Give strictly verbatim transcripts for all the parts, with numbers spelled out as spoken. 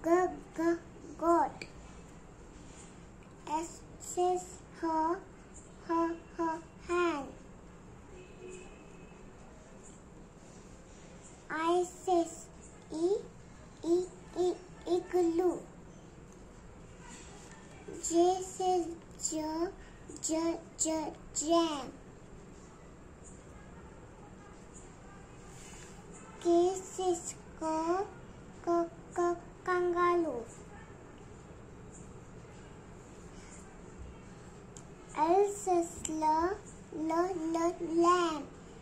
g g goat. S is her her her hand. I says e e e igloo. J says j j j jam. K says k k k kangaroo. L says l l l lamb.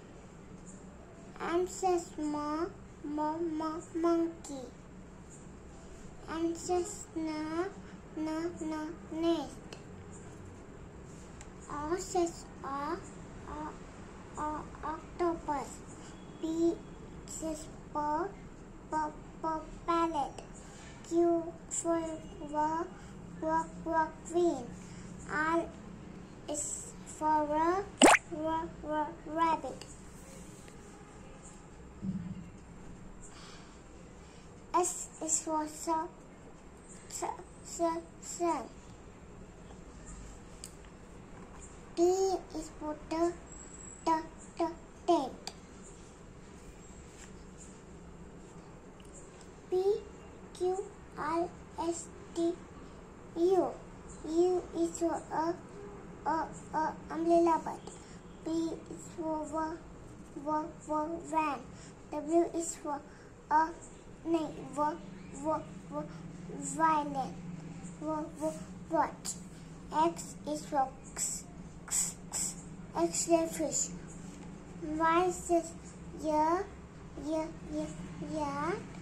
M says m m m monkey. N says n n n nest. O says o o o octopus. P says p p p parrot. Q for w w w queen. R is for r r r rabbit. S is for sun, sun, sun. T is for t, t, t, tent. P, Q, R, S, T, U. U is for a, a, a umbrella bird. V is for v, v, v, van. W is for a No, v, v, v, violin, v, v, watch. X is for x, x, x, X-ray fish. Y says yeah, yeah, yeah, yeah.